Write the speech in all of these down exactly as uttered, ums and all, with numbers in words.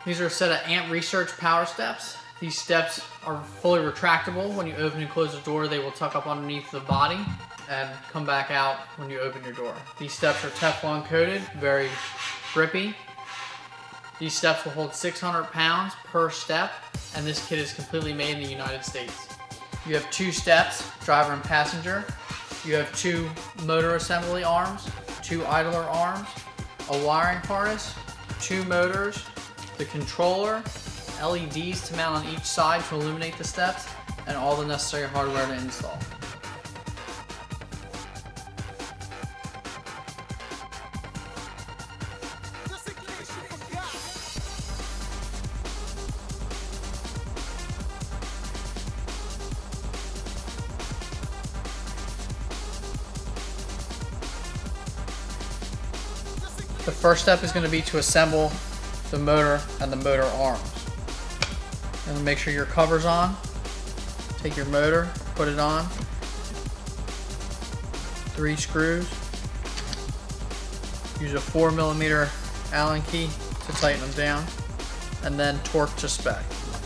These are a set of A M P Research Powersteps. These steps are fully retractable. When you open and close the door, they will tuck up underneath the body and come back out when you open your door. These steps are Teflon coated, very grippy. These steps will hold six hundred pounds per step, and this kit is completely made in the United States. You have two steps, driver and passenger. You have two motor assembly arms, two idler arms, a wiring harness, two motors, the controller, L E Ds to mount on each side to illuminate the steps, and all the necessary hardware to install. The first step is going to be to assemble the motor and the motor arms. And make sure your cover's on. Take your motor, put it on. Three screws. Use a four millimeter Allen key to tighten them down. And then torque to spec.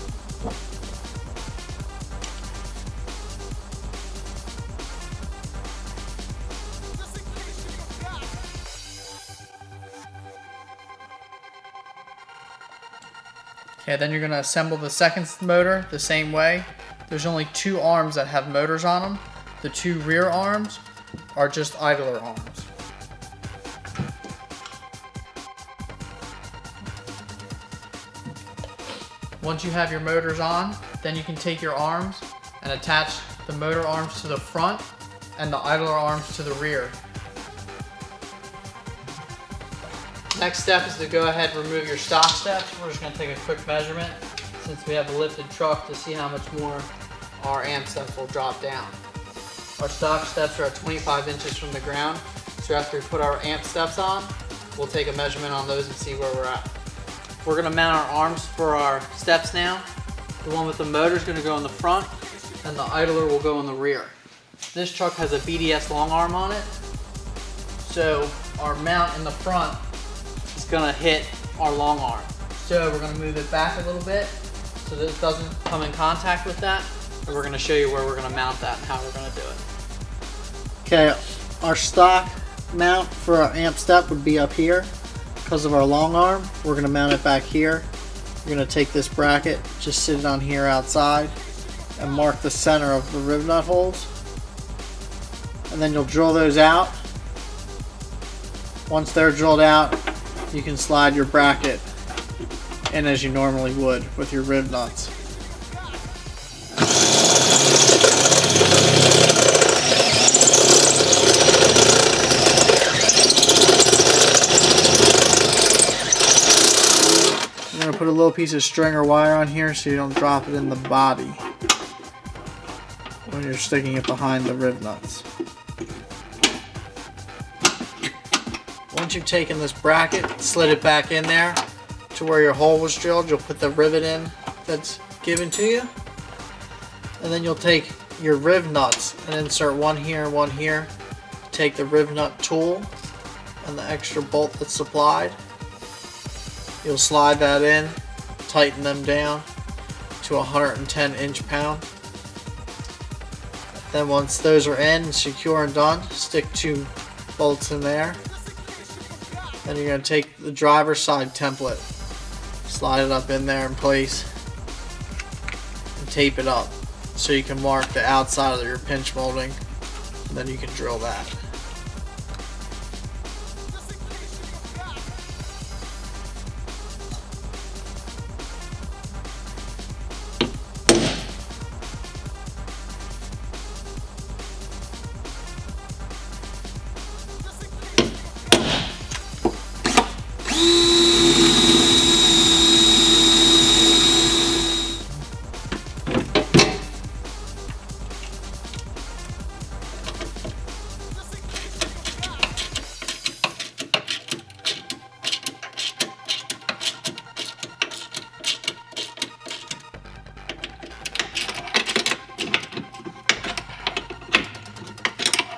Okay, then you're going to assemble the second motor the same way. There's only two arms that have motors on them. The two rear arms are just idler arms. Once you have your motors on, then you can take your arms and attach the motor arms to the front and the idler arms to the rear. Next step is to go ahead and remove your stock steps. We're just going to take a quick measurement since we have a lifted truck to see how much more our A M P steps will drop down. Our stock steps are at twenty-five inches from the ground, so after we put our A M P steps on, we'll take a measurement on those and see where we're at. We're going to mount our arms for our steps now. The one with the motor is going to go in the front and the idler will go in the rear. This truck has a B D S long arm on it, so our mount in the front gonna hit our long arm. So we're gonna move it back a little bit so that it doesn't come in contact with that. And we're gonna show you where we're gonna mount that and how we're gonna do it. Okay, our stock mount for our A M P step would be up here. Because of our long arm, we're gonna mount it back here. You're gonna take this bracket, just sit it on here outside, and mark the center of the rib nut holes. And then you'll drill those out. Once they're drilled out, you can slide your bracket in as you normally would with your rib nuts. I'm going to put a little piece of string or wire on here so you don't drop it in the body when you're sticking it behind the rib nuts. Once you've taken this bracket, slid it back in there to where your hole was drilled, you'll put the rivet in that's given to you. And then you'll take your rib nuts and insert one here and one here. Take the rib nut tool and the extra bolt that's supplied. You'll slide that in, tighten them down to one hundred ten inch pound. Then once those are in and secure and done, stick two bolts in there. Then you're going to take the driver's side template, slide it up in there in place, and tape it up so you can mark the outside of your pinch molding, and then you can drill that.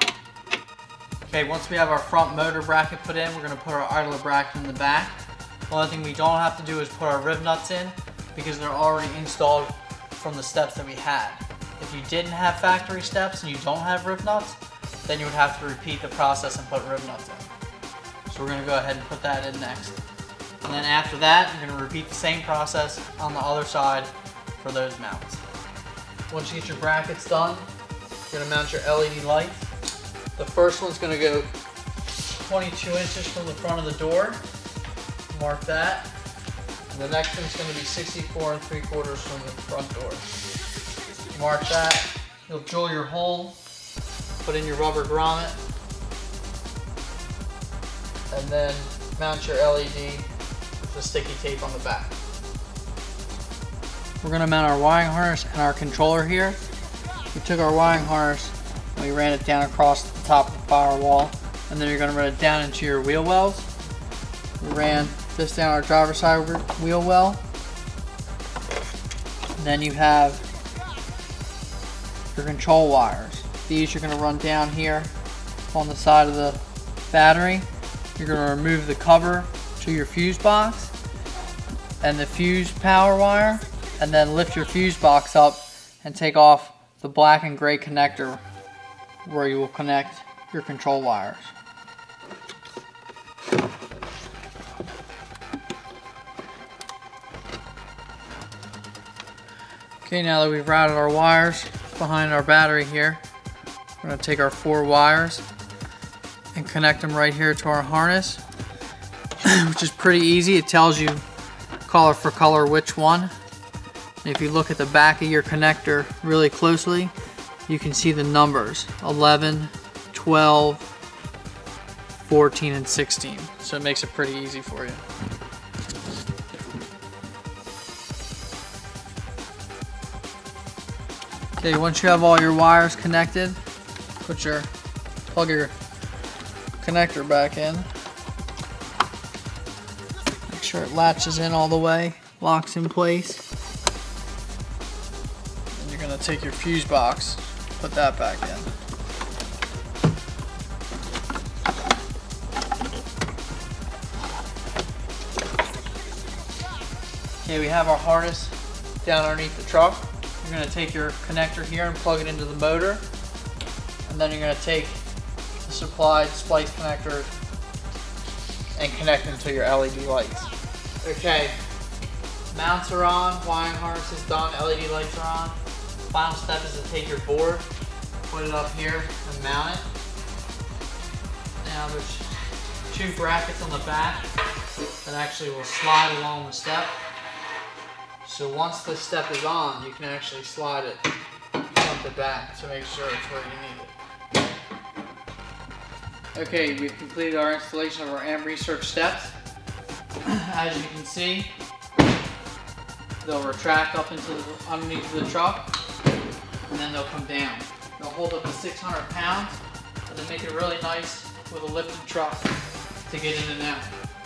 Okay, once we have our front motor bracket put in, we're going to put our idler bracket in the back. The only thing we don't have to do is put our riv nuts in because they're already installed from the steps that we had. If you didn't have factory steps and you don't have riv nuts, then you would have to repeat the process and put riv nuts in. So we're going to go ahead and put that in next. And then after that, you're going to repeat the same process on the other side for those mounts. Once you get your brackets done, you're going to mount your L E D lights. The first one's going to go twenty-two inches from the front of the door. Mark that. And the next one's going to be sixty-four and three quarters from the front door. Mark that. You'll drill your hole, put in your rubber grommet, and then mount your L E D with the sticky tape on the back. We're going to mount our wiring harness and our controller here. We took our wiring harness and we ran it down across the top of the firewall, and then you're going to run it down into your wheel wells. We ran this down our driver's side wheel well. And then you have your control wires. These you're going to run down here on the side of the battery. You're going to remove the cover to your fuse box and the fuse power wire, and then lift your fuse box up and take off the black and gray connector where you will connect your control wires. Okay, now that we've routed our wires behind our battery here, we're going to take our four wires and connect them right here to our harness, which is pretty easy. It tells you color for color which one. And if you look at the back of your connector really closely, you can see the numbers eleven, twelve, fourteen, and sixteen. So it makes it pretty easy for you. Okay, once you have all your wires connected, put your plug your connector back in. Make sure it latches in all the way, locks in place. And you're gonna take your fuse box, put that back in. Okay, we have our harness down underneath the truck. You're going to take your connector here and plug it into the motor, and then you're going to take the supplied splice connector and connect them to your L E D lights. Okay, mounts are on, wiring harness is done, L E D lights are on. Final step is to take your board, put it up here and mount it. Now there's two brackets on the back that actually will slide along the step. So once the step is on, you can actually slide it front to back to make sure it's where you need it. Okay, we've completed our installation of our A M P Research steps. As you can see, they'll retract up into the, underneath the truck, and then they'll come down. They'll hold up to six hundred pounds, but they make it really nice with a lifted truck to get in and out.